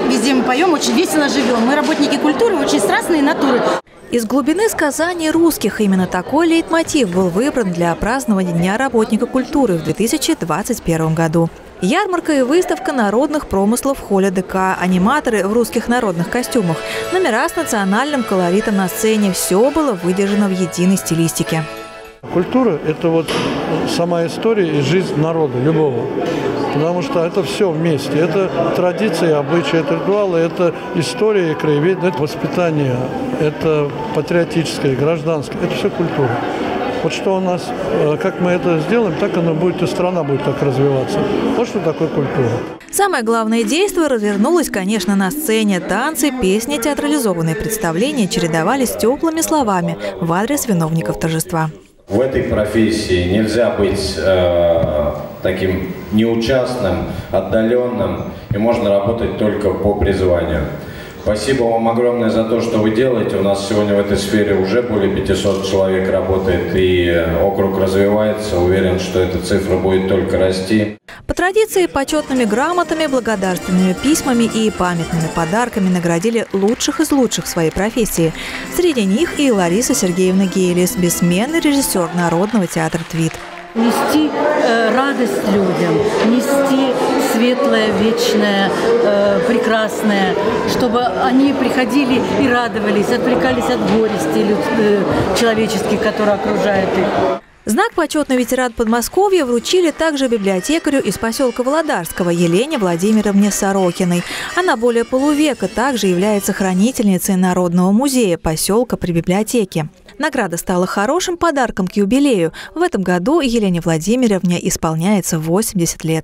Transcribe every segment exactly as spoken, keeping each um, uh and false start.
везде мы поем, очень весело живем. Мы работники культуры, очень страстные натуры. Из глубины сказаний русских именно такой лейтмотив был выбран для празднования Дня работника культуры в две тысячи двадцать первом году. Ярмарка и выставка народных промыслов в холле ДК, аниматоры в русских народных костюмах, номера с национальным колоритом на сцене – все было выдержано в единой стилистике. Культура – это вот сама история и жизнь народа, любого. Потому что это все вместе. Это традиции, обычаи, это ритуалы, это история, краевед, это воспитание, это патриотическое, гражданское. Это все культура. Вот что у нас, как мы это сделаем, так оно будет, и страна будет так развиваться. Вот что такое культура. Самое главное действие развернулось, конечно, на сцене. Танцы, песни, театрализованные представления чередовались теплыми словами в адрес виновников торжества. В этой профессии нельзя быть э, таким неучастным, отдаленным, и можно работать только по призванию. Спасибо вам огромное за то, что вы делаете. У нас сегодня в этой сфере уже более пятисот человек работает, и округ развивается. Уверен, что эта цифра будет только расти. По традиции, почетными грамотами, благодарственными письмами и памятными подарками наградили лучших из лучших в своей профессии. Среди них и Лариса Сергеевна Гейлис, бессменный режиссер Народного театра ТВИТ. Нести э, радость людям, нести светлое, вечное, э, прекрасное, чтобы они приходили и радовались, отвлекались от горести люд, э, человеческих, которые окружают их. Знак «Почетный ветеран Подмосковья» вручили также библиотекарю из поселка Володарского Елене Владимировне Сорокиной. Она более полувека также является хранительницей Народного музея поселка при библиотеке. Награда стала хорошим подарком к юбилею. В этом году Елене Владимировне исполняется восемьдесят лет.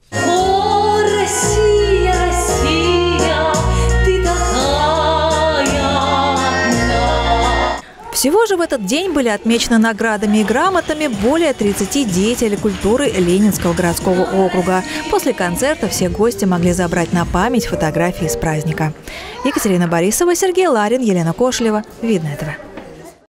О, Россия, Россия, ты такая одна. Всего же в этот день были отмечены наградами и грамотами более тридцати деятелей культуры Ленинского городского округа. После концерта все гости могли забрать на память фотографии с праздника. Екатерина Борисова, Сергей Ларин, Елена Кошелева. Видно этого.